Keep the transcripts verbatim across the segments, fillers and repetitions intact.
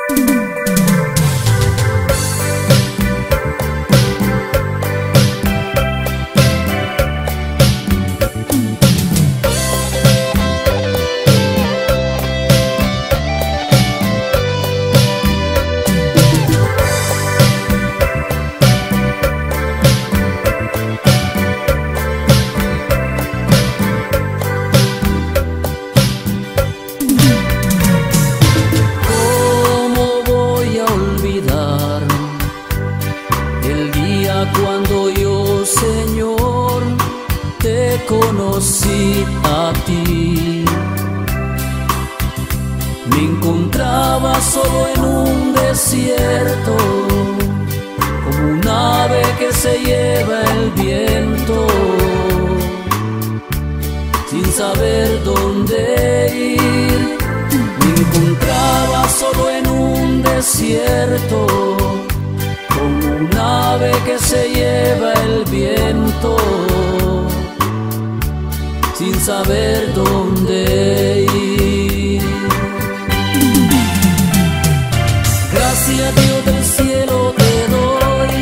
conocí a ti. Me encontraba solo en un desierto, como un ave que se lleva el viento, sin saber dónde ir. Me encontraba solo en un desierto, como un ave que se lleva el viento, sin saber dónde ir. Gracias Dios del cielo te doy,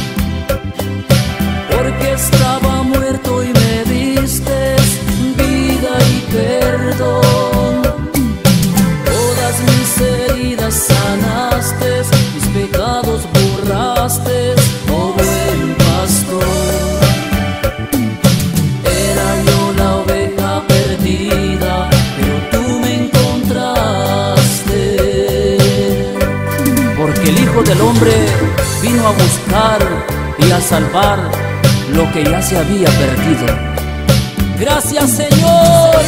porque estaba muerto y me diste vida y perdón. Todas mis heridas sanaste, mis pecados borraste, oh buen pastor. Era yo la oveja perdida, pero tú me encontraste. Porque el Hijo del Hombre vino a buscar y a salvar lo que ya se había perdido. Gracias, Señor.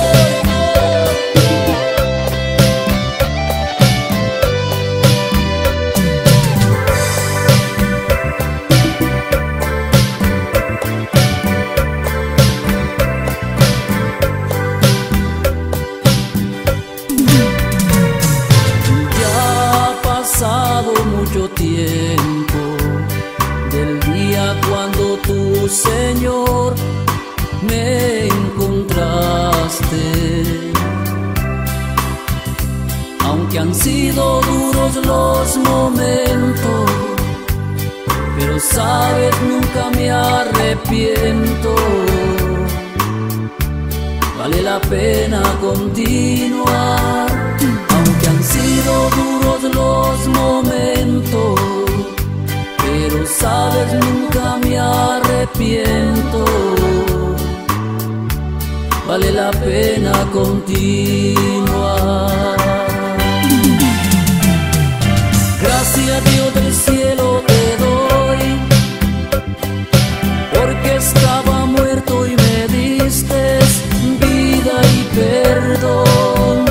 Tiempo del día cuando tú, Señor, me encontraste. Aunque han sido duros los momentos, pero sabes, nunca me arrepiento. Vale la pena continuar. Aunque han sido duros los momentos, pero sabes, nunca me arrepiento. Vale la pena continuar. Gracias Dios del cielo te doy, porque estaba muerto y me diste vida y perdón.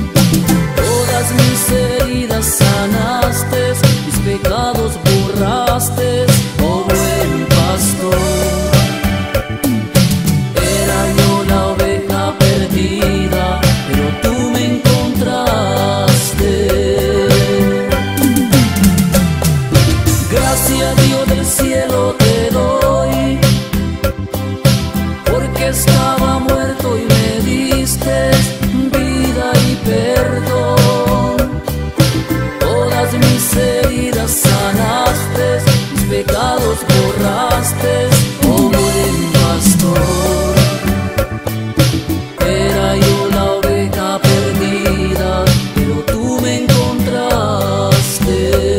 Mis heridas sanaste, mis pecados borraste, oh buen pastor. Era yo la oveja perdida, pero tú me encontraste. Gracias Dios del cielo te doy, porque estaba muerto y me diste vida y perdón. Mis heridas sanaste, mis pecados borraste, oh buen pastor. Era yo la oveja perdida, pero tú me encontraste.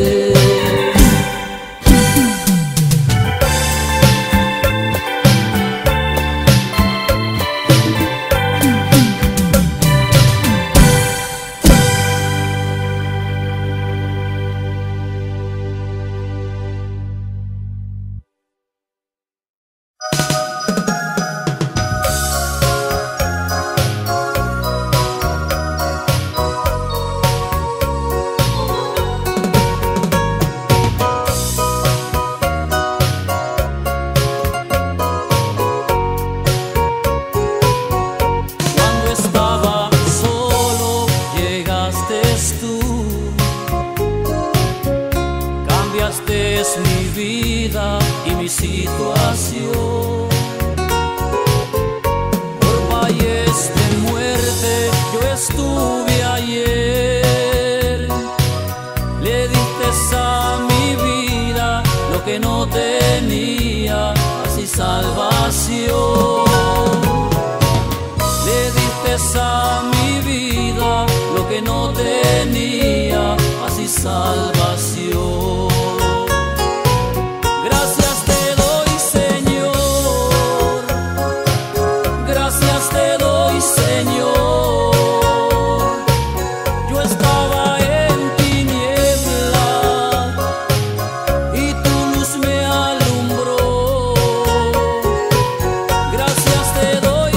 Mi vida y mi situación. Por valles de muerte yo estuve ayer, diste a mi vida lo que no tenía, paz y salvación. Gracias te doy, Señor, gracias te doy, Señor. Yo estaba en tiniebla y tu luz me alumbró. Gracias te doy,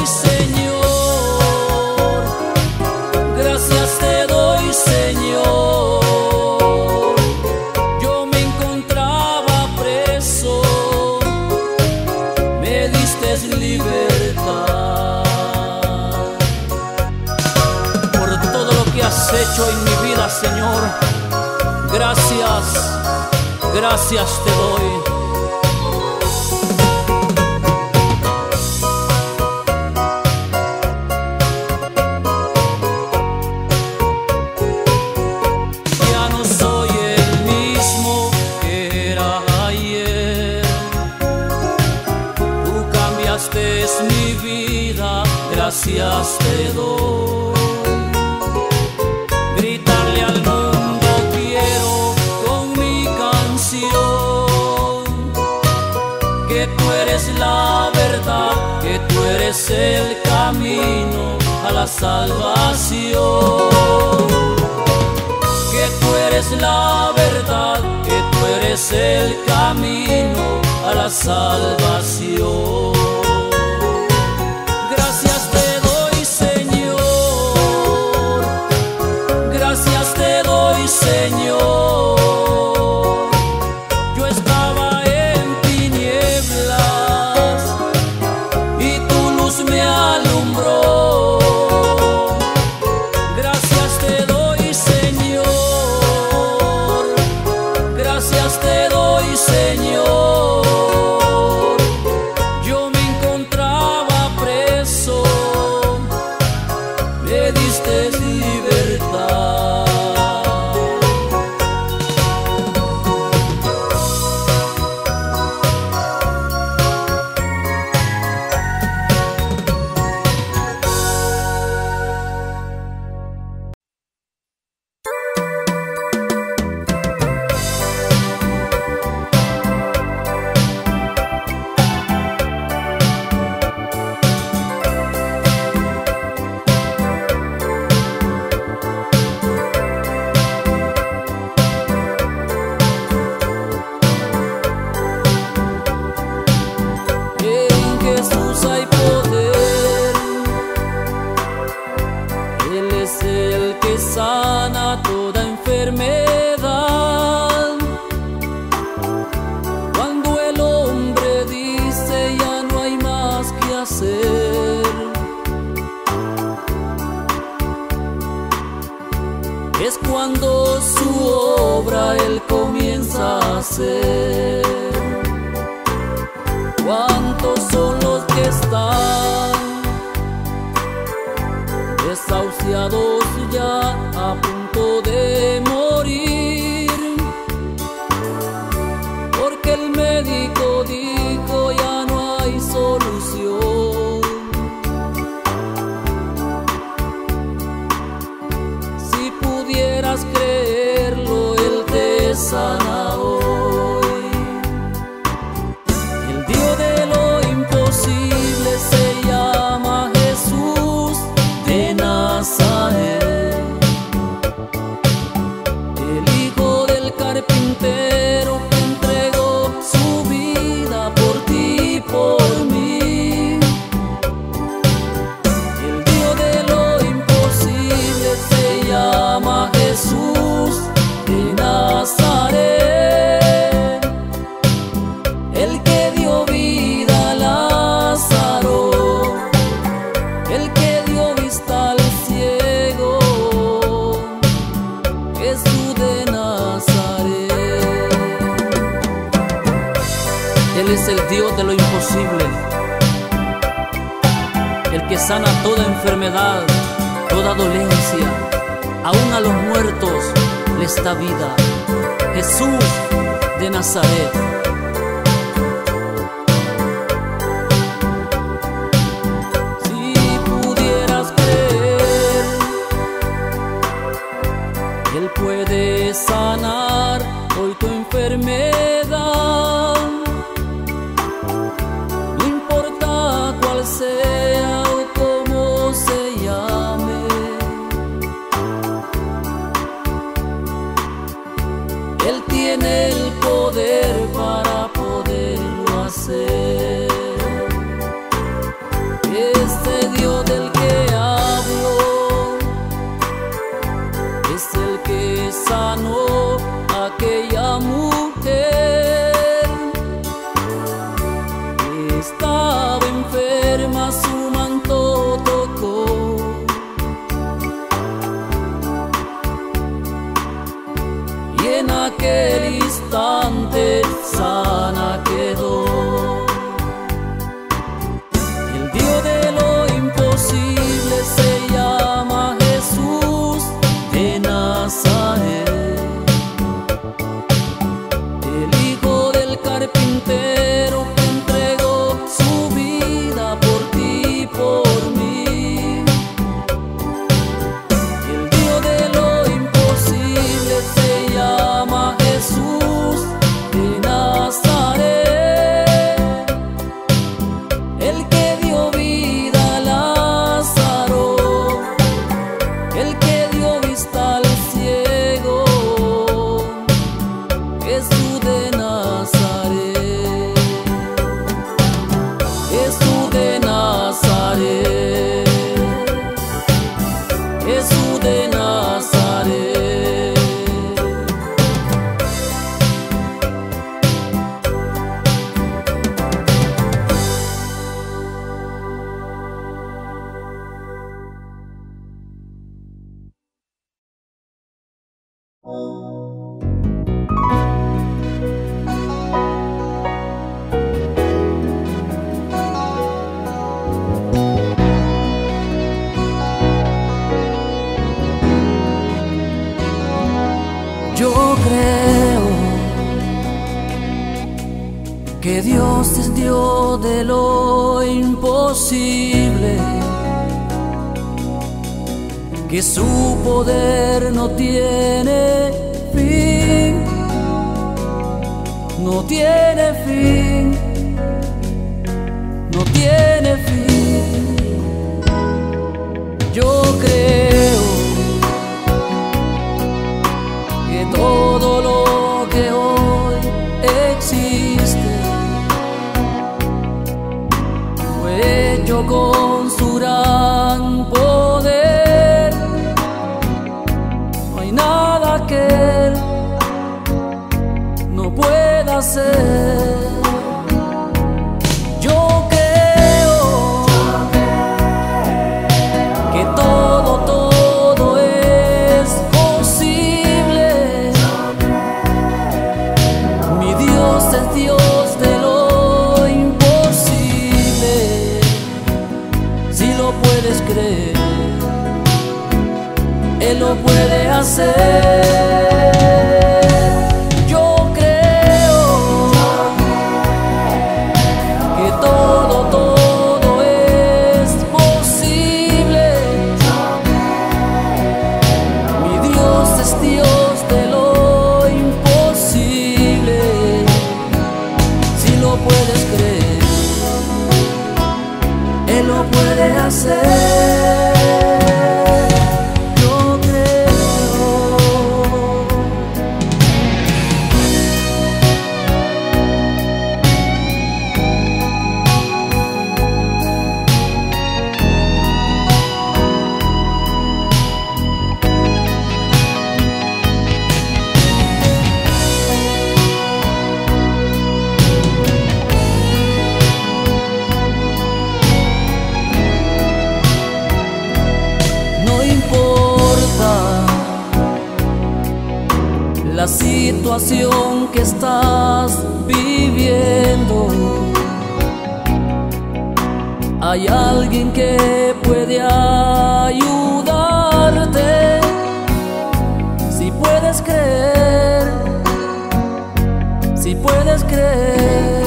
Señor, gracias te doy, Señor. Yo me encontraba preso, me diste libertad. Por todo lo que has hecho en mi vida, Señor, gracias, gracias te doy. Ya no soy el mismo que era ayer. Tú cambiaste mi vida, gracias te doy. Gritarle al mundo quiero con mi canción que tú eres la verdad, que tú eres el camino a la salvación. Que tú eres la verdad, que tú eres el camino a la salvación. Gracias te doy, Señor, gracias te doy, Señor. Yo estaba en tinieblas y tu luz me alumbró. Gracias te doy, Señor, gracias te doy, Señor. Yo me encontraba preso, me diste libertad. En Jesús hay poder, Él es el que sana toda enfermedad. Cuando el hombre dice ya no hay más que hacer, es cuando su obra Él comienza a hacer. ¿Cuántos son los que están desahuciados ya a punto de morir? Porque el médico dijo ya no hay solución. Si pudieras creerlo, Él te sana hoy. El Dios de lo imposible se llama Jesús de Nazaret, el hijo del carpintero que entregó su vida por ti y por mí. El Dios de lo imposible se llama Jesús de Nazaret, el que dio vida a Lázaro, el que dio vista al ciego, Jesús de Nazaret. Él es el Dios de lo imposible, el que sana toda enfermedad, toda dolencia, aún a los muertos les da vida. Jesús de Nazaret. Si pudieras creer Él puede sanar hoy tu enfermedad, no importa cuál sea o cómo se llame. Él tiene el poder para poderlo hacer. Este Dios del que hablo es el que sanó a aquella mujer que estaba enferma, su manto tocó. Y en aquel instante sana quedó. El Dios de lo imposible se llama Jesús de Nazaret, el hijo del carpintero que entregó su vida por ti y por mí. El Dios de lo imposible se llama Jesús de Nazaret, el que dio vida a Lázaro, el que dio vista al ciego. Jesús de Nazaret, Jesús de Nazaret, Jesús de Nazaret. Yo creo que Dios es Dios de lo imposible, que su poder no tiene fin, no tiene fin, no tiene fin. Yo creo que todo lo que hoy existe fue hecho con su gran poder. No hay nada que Él no pueda hacer. Yo creo que todo, todo es posible. Mi Dios es Dios de lo imposible. Si lo puedes creer, Él lo puede hacer. Yo creo que todo, todo es posible. Mi Dios es Dios de lo imposible. Si lo puedes creer, Él lo puede hacer. Yo creo. No importa la situación que estás viviendo, hay alguien que puede ayudarte. Si puedes creer, si puedes creer.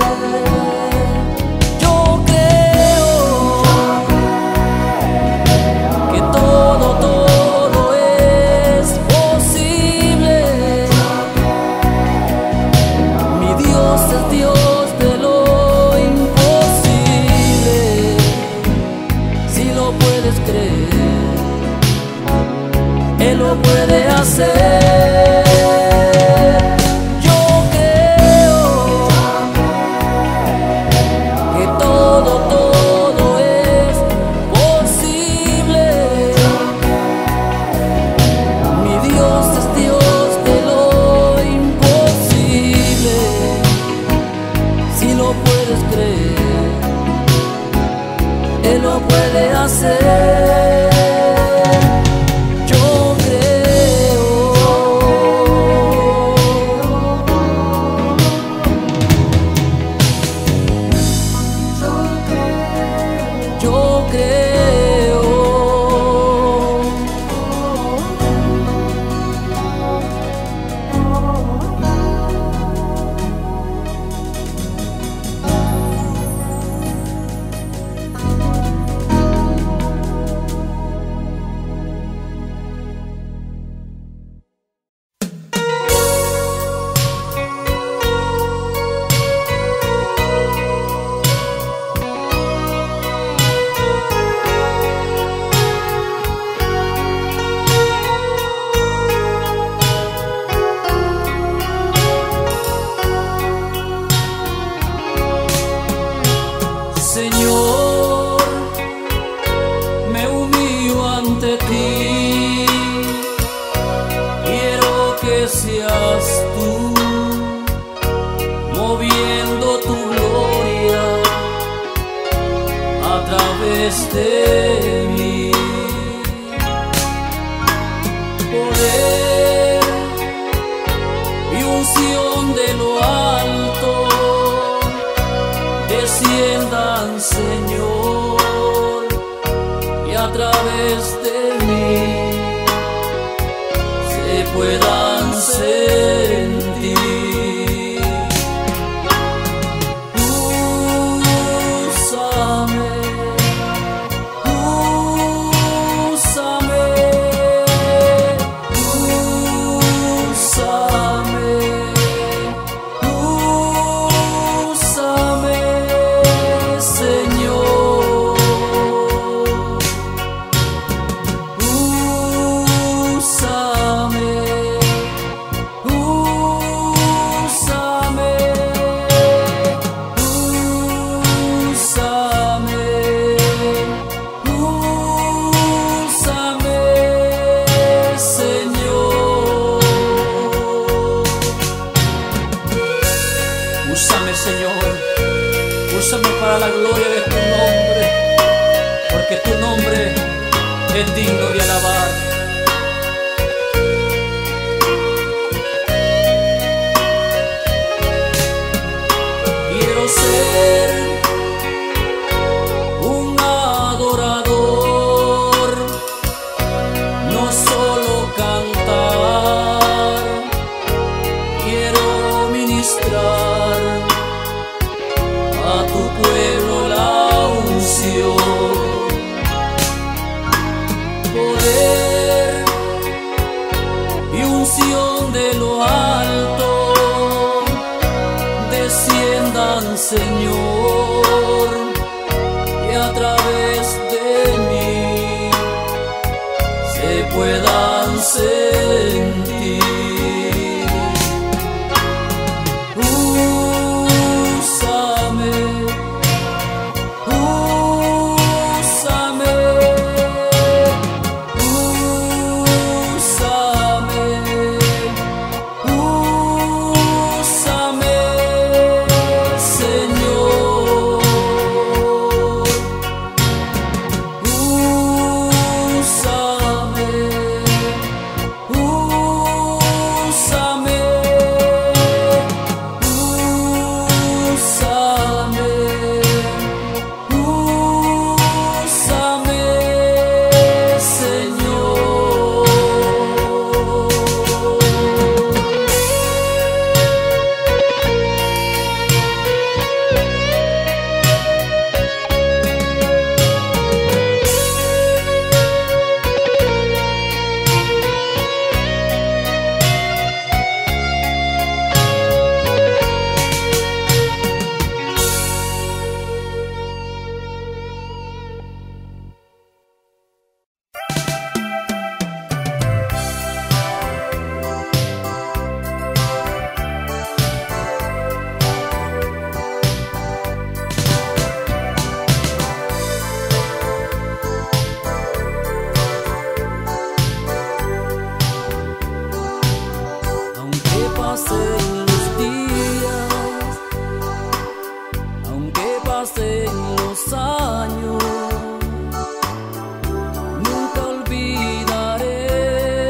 Yo creo que todo, todo es posible. seas tú, moviendo tu gloria a través de mí. Poder y unción de lo alto desciendan, Señor, y a través de mí se puedan sentir. Úsame, úsame, úsame, úsame, Señor. Úsame, úsame, úsame, úsame, Señor. Úsame, Señor, úsame para la gloria de tu nombre, porque tu nombre es digno de alabar. Quiero ser un adorador, no solo cantar. Quiero ministrar a tu pueblo la unción, poder y unción de lo alto desciendan, Señor, y a través de mí se puedan sentir. Úsame, úsame, úsame, úsame, Señor. Úsame, úsame, úsame, úsame, Señor. Aunque pasen los días, aunque pasen los años, nunca olvidaré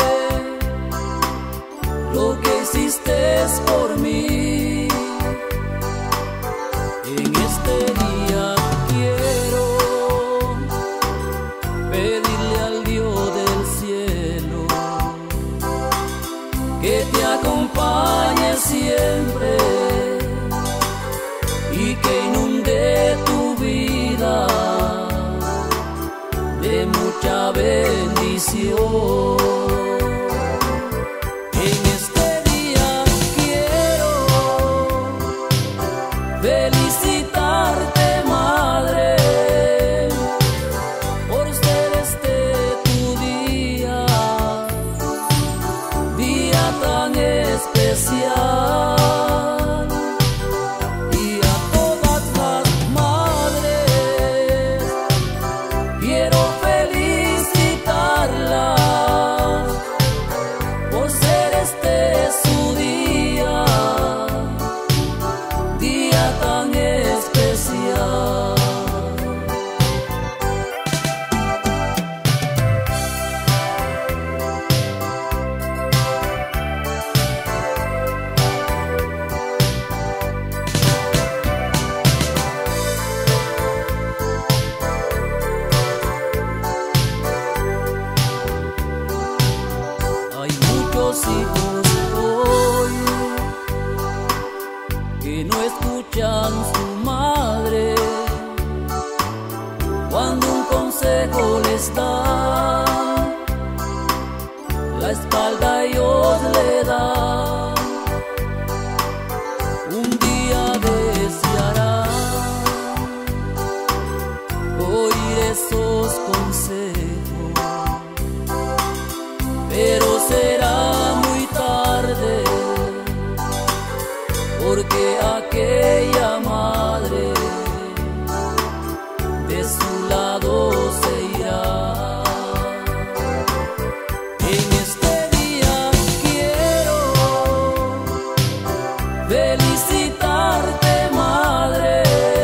lo que hiciste por mí. En este día quiero pedirle al Dios del cielo que te acompañe siempre y que inunde tu vida de mucha bendición. En este día quiero felicitarte, Madre, por ser este tu día, día tan especial. Y a todas las madres quiero felicitarlas por ser este escuchan su madre cuando un consejo les da, la espalda ellos le dan. Un día desearán oír esos consejos, pero será muy tarde, porque aquella madre de su lado se irá. En este día quiero felicitarte, madre,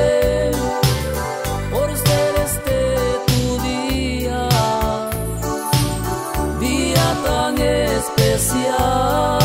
por ser este tu día, día tan especial.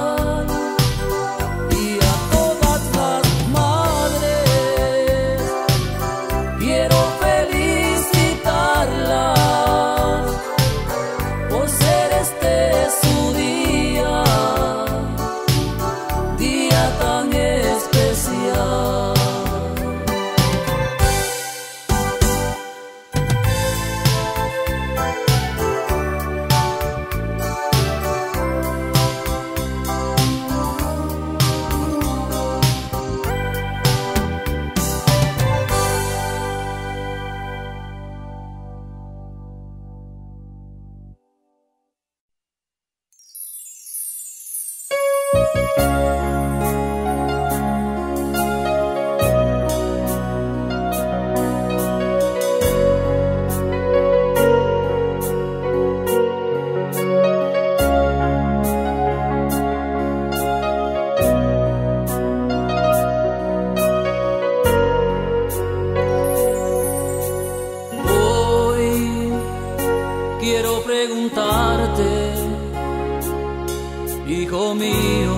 Quiero preguntarte, hijo mío,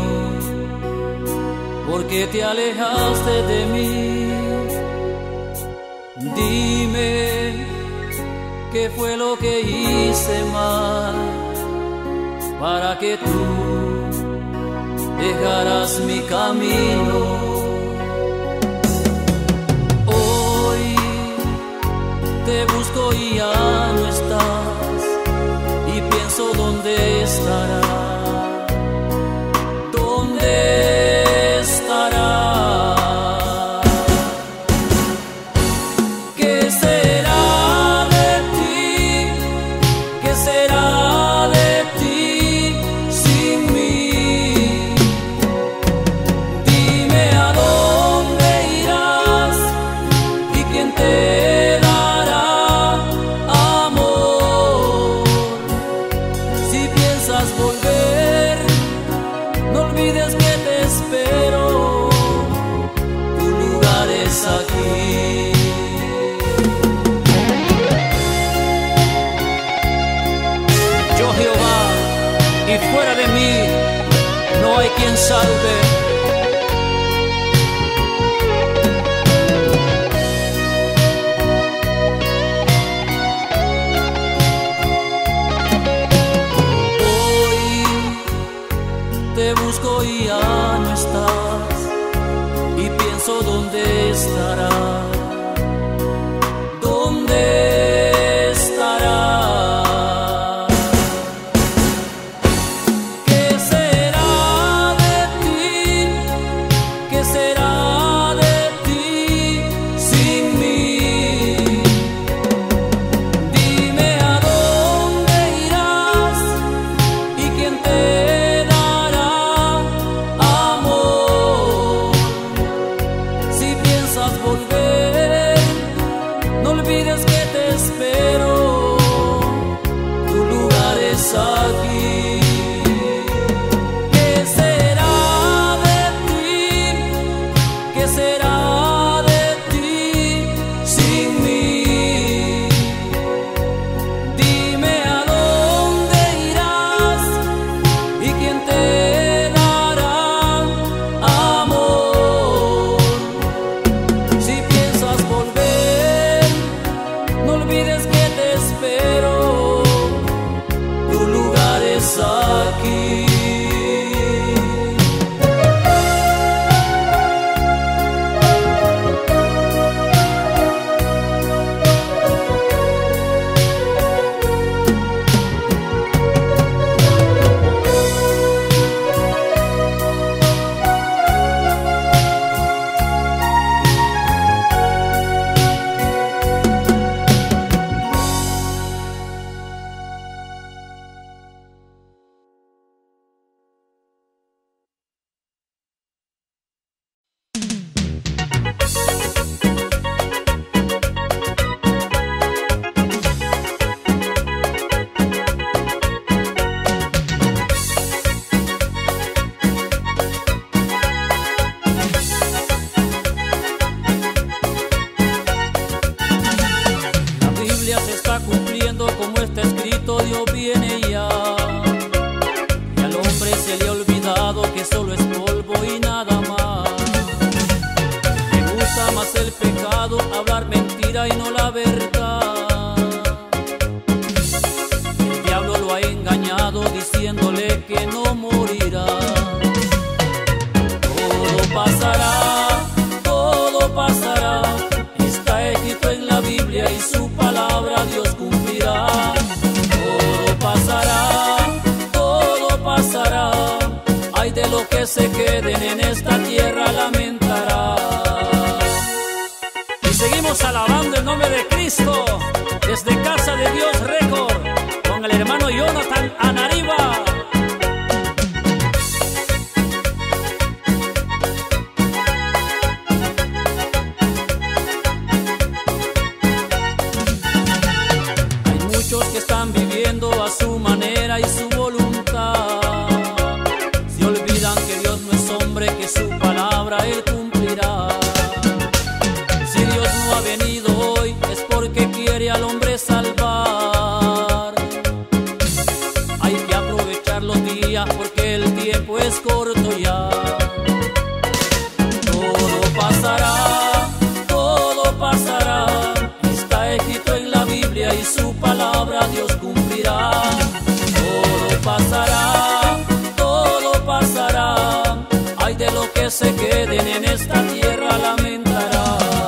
¿por qué te alejaste de mí? Dime, ¿qué fue lo que hice mal para que tú dejaras mi camino? Hoy te busco y ya no estás, y pienso dónde estará, dónde estará. ¿Qué será de ti? ¿Qué será de ti sin mí? Dime a dónde irás y quién te dará amor. Si piensas volver, no olvides que te espero, tu lugar es aquí. Yo Jehová, y fuera de mí no hay quien salve. Te busco y ya no estás, y pienso dónde estará, dónde estará. ¿Qué será de ti? ¿Qué será de ti sin mí? Dime a dónde irás y quién te volver. de los que se queden en esta tierra lamentará. Y seguimos alabando el nombre de Cristo desde Casa de Dios Record con el hermano Jonathan Anariba. Que están viviendo a su manera y su voluntad, se olvidan que Dios no es hombre, que su palabra Él cumplirá. Si Dios no ha venido hoy es porque quiere al hombre salvar. Hay que aprovechar los días porque el tiempo es corto ya. Todo pasará, todo pasará, está escrito en la Biblia y su palabra Dios cumplirá. Todo pasará, todo pasará, ay de los que se queden en esta tierra lamentará.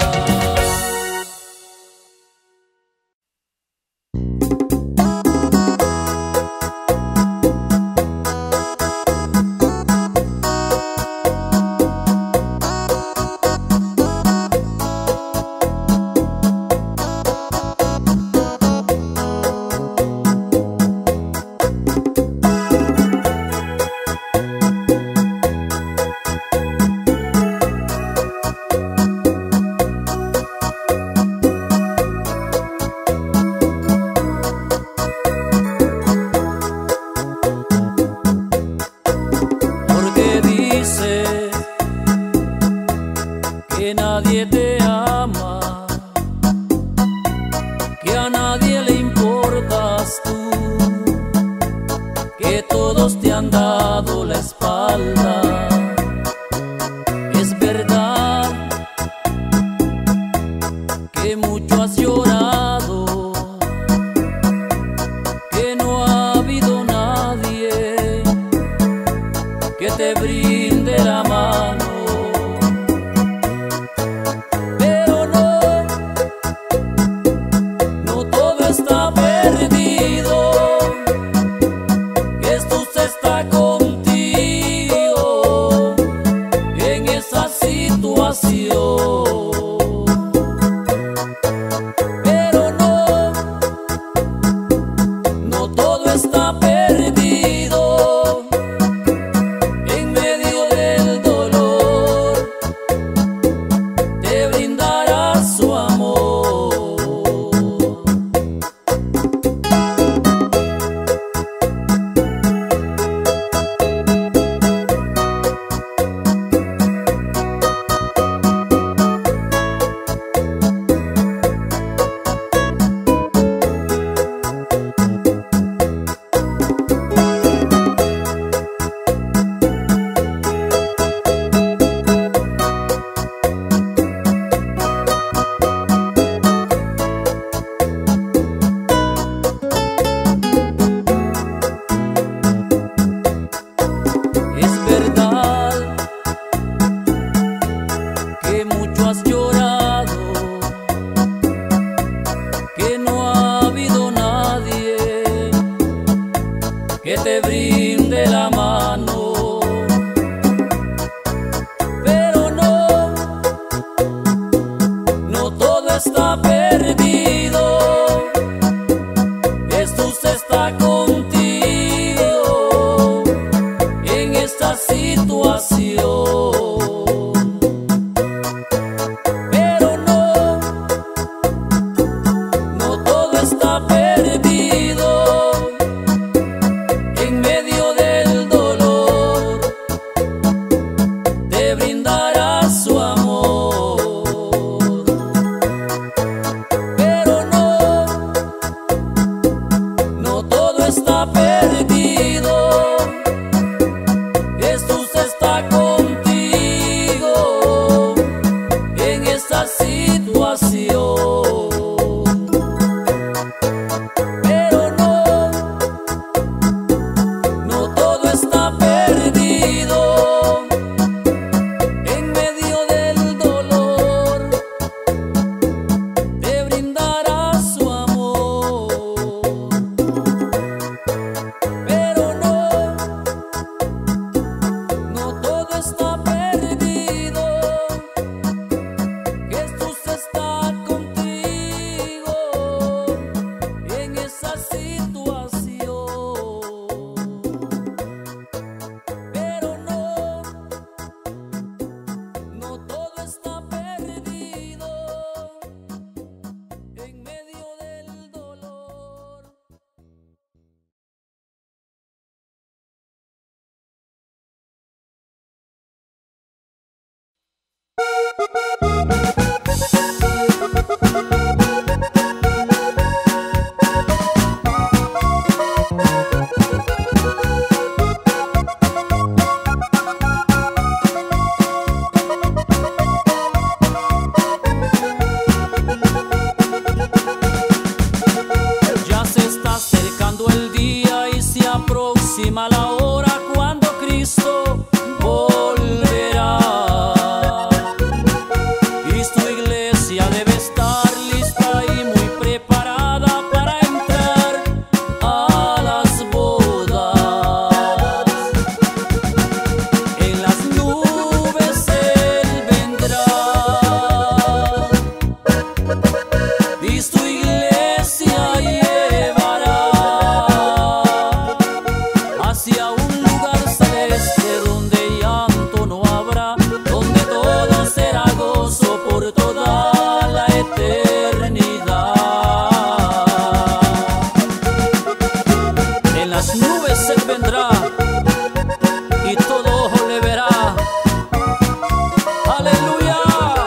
Que nadie te ama, que a nadie le importas tú, que todos te han dado la espalda. Es verdad que mucho has llorado, que no ha habido nadie que te brinde la mano. Está perdido, Jesús está contigo en esa situación. Pero no, no todo está perdido. En medio del dolor te brindará su amor. Que te brinde la mano, pero no, no todo está perdido. Jesús está contigo en esta situación. Pero no, no todo está perdido. En medio del dolor te brindará su amor. Pero no, no todo está perdido. Jesús está contigo está perdido, Jesús está contigo en esa situación. Pero no, no todo está perdido en medio del dolor. Ya se está acercando el día y se aproxima la hora cuando Cristo volverá. Y su iglesia debe estar lista y muy preparada para entrar a las bodas. En las nubes Él vendrá y su iglesia llevará hacia un lugar celeste donde llanto no habrá, donde todo será gozo por toda la eternidad. En las nubes Él vendrá y todo ojo le verá. ¡Aleluya!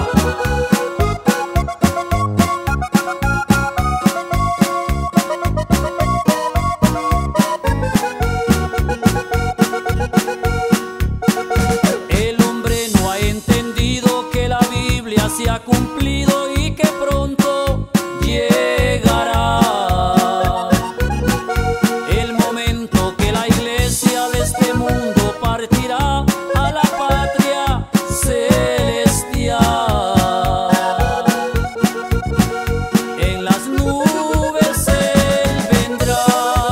El hombre no ha entendido que la Biblia se ha cumplido y que pronto llegará el momento que la iglesia de este mundo partirá a la patria celestial. En las nubes Él vendrá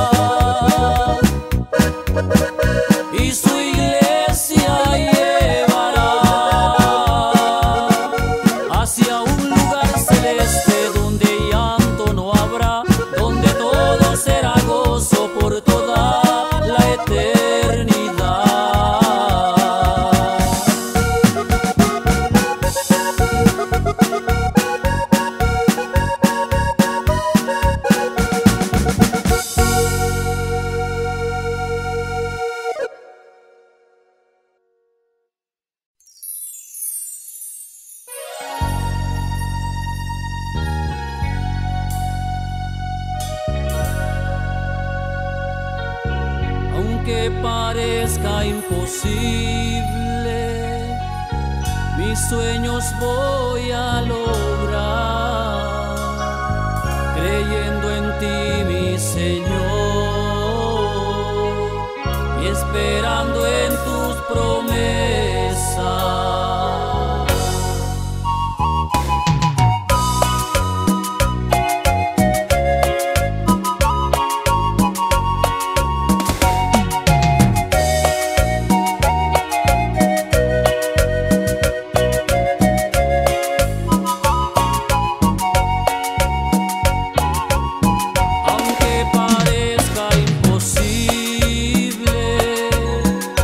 y su iglesia llevará hacia un lugar celeste donde llanto no habrá, donde todo será gozo por toda la eternidad. Aunque parezca imposible, mis sueños voy a lograr, creyendo en ti, mi Señor, y esperando en tus promesas. Aunque parezca imposible,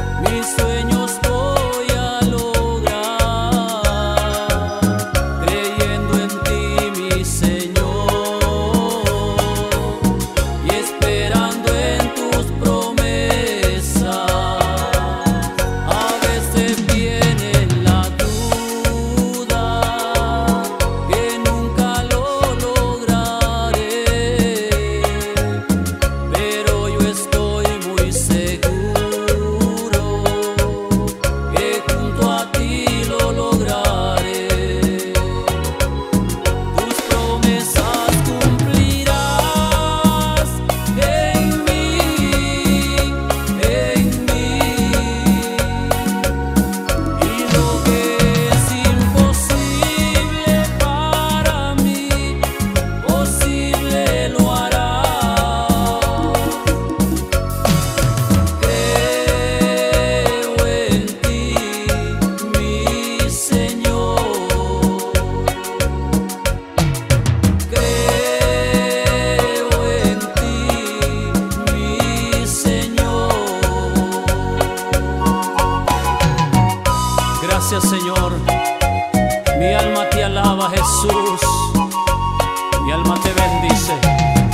gracias, Señor. Mi alma te alaba, Jesús. Mi alma te bendice.